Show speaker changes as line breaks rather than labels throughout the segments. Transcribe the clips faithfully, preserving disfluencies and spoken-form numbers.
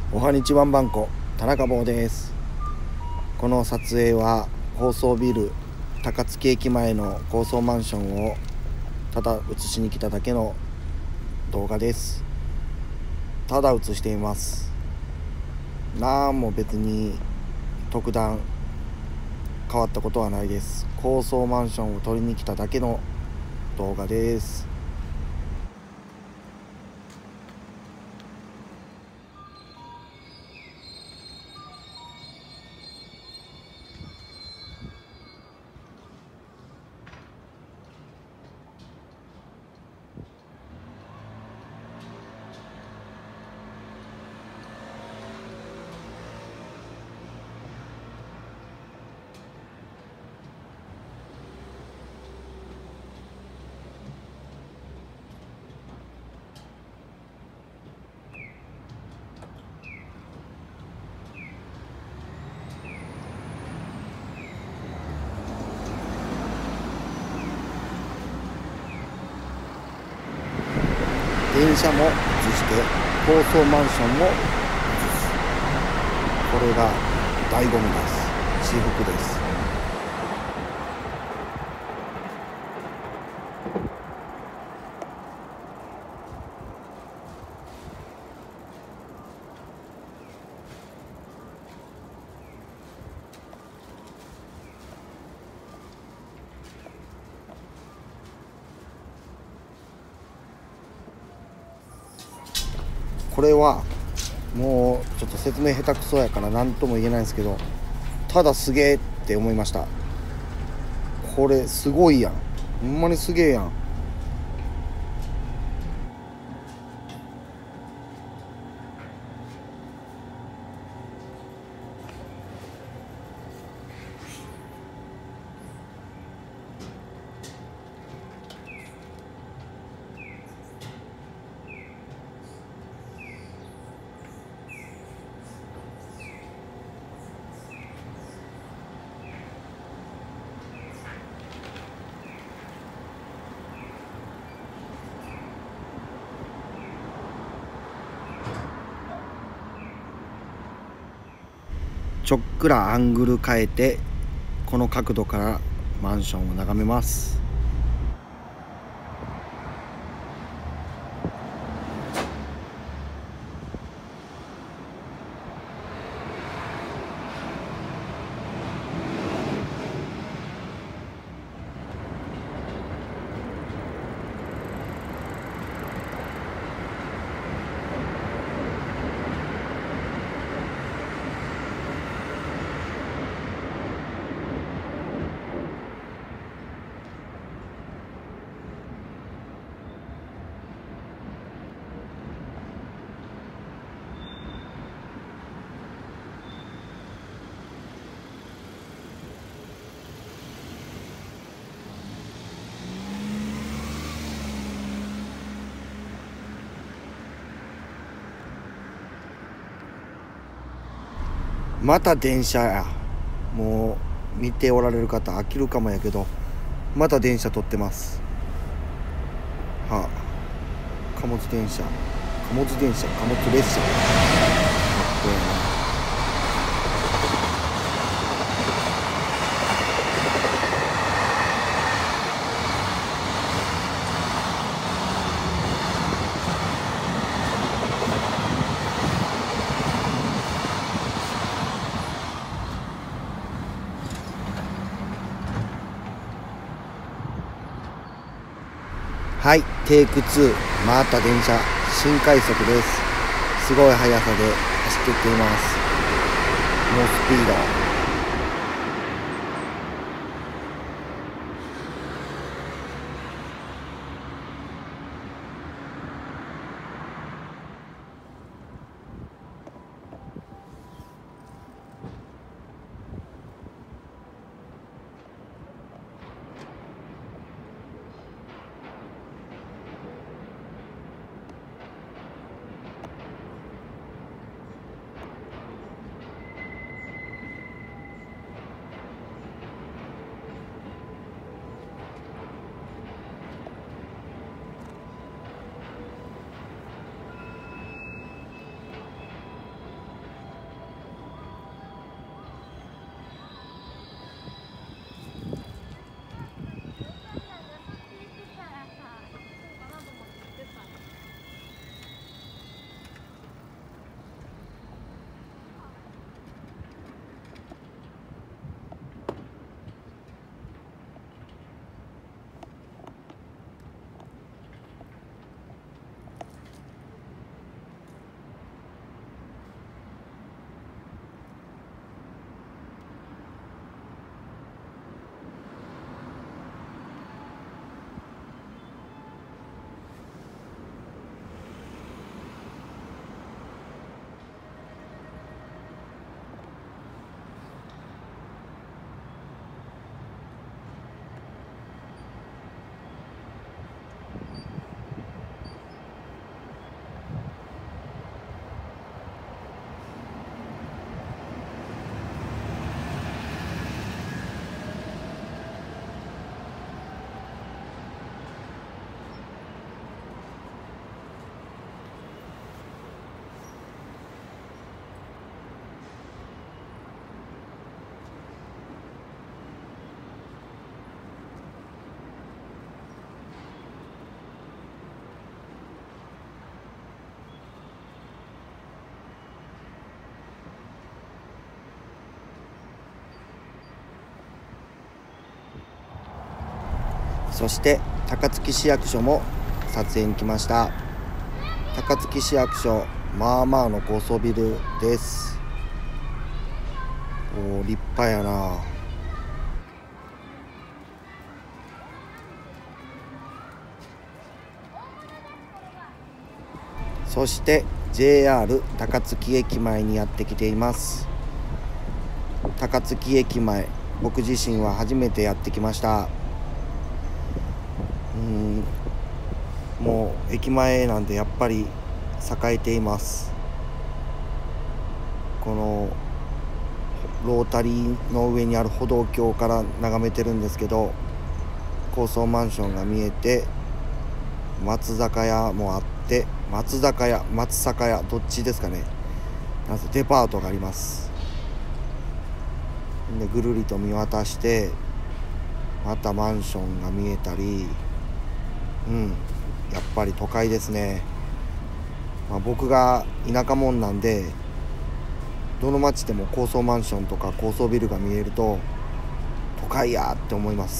おはにちワンバンコ田中坊です。この撮影は高層ビル高槻駅前の高層マンションをただ映しに来ただけの動画です。ただ映しています。なんも別に特段変わったことはないです。高層マンションを撮りに来ただけの動画です。電車も映して高層マンションも映す。これが醍醐味です。至福です。これはもうちょっと説明下手くそやから何とも言えないんですけど、ただすげえって思いました。これすごいやん、ほんまにすげえやん。ちょっくらアングル変えてこの角度からマンションを眺めます。また電車や。もう見ておられる方飽きるかもやけど、また電車撮ってます。はあ、貨物電車貨物電車貨物列車かっこいいな。はい、テイクツー。また電車新快速です。すごい速さで走っていっています。猛スピード。 そして高槻市役所も撮影に来ました。高槻市役所、まあまあの高層ビルです。おー、立派やな。そして ジェイアール 高槻駅前にやってきています。高槻駅前、僕自身は初めてやってきました。うーんもう駅前なんでやっぱり栄えています。このロータリーの上にある歩道橋から眺めてるんですけど、高層マンションが見えて、松坂屋もあって、松坂屋松坂屋どっちですかね、なんせデパートがあります。でぐるりと見渡してまたマンションが見えたり、うんやっぱり都会ですね。まあ、僕が田舎者なんで、どの町でも高層マンションとか高層ビルが見えると都会やって思います。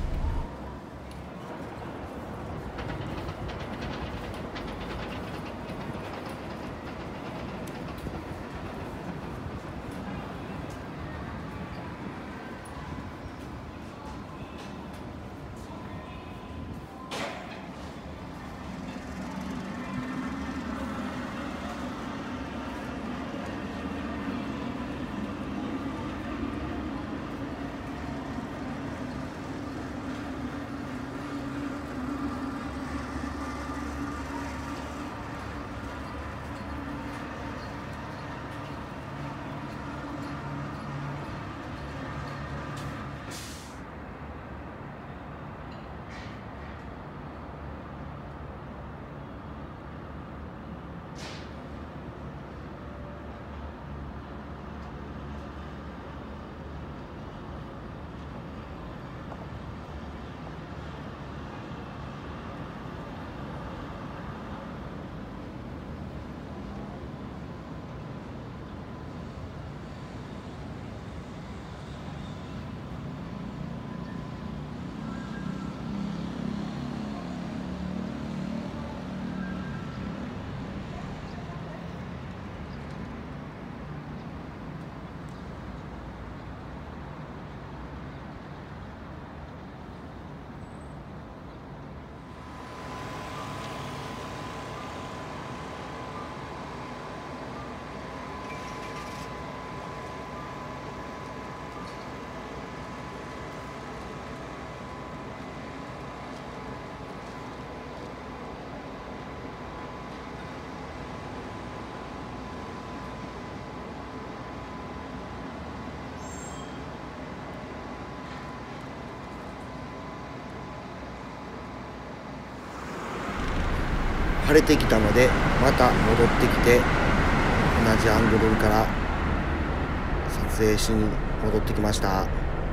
晴れてきたのでまた戻ってきて、同じアングルから撮影しに戻ってきました。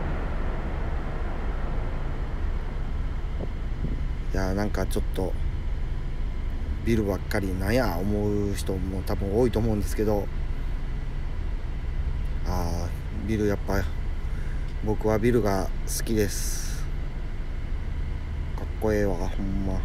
いやーなんかちょっとビルばっかりなんや思う人も多分多いと思うんですけど、あービルやっぱ僕はビルが好きです。かっこええわほんま。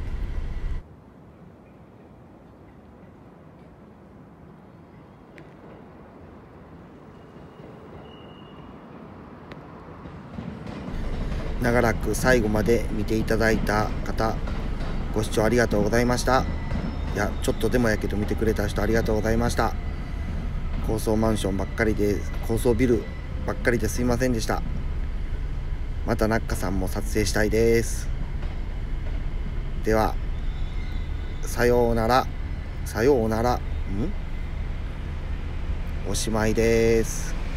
長らく最後まで見ていただいた方、ご視聴ありがとうございました。いやちょっとでもやけど見てくれた人ありがとうございました。高層マンションばっかりで、高層ビルばっかりですいませんでした。またナッカさんも撮影したいです。ではさようなら、さようならんおしまいです。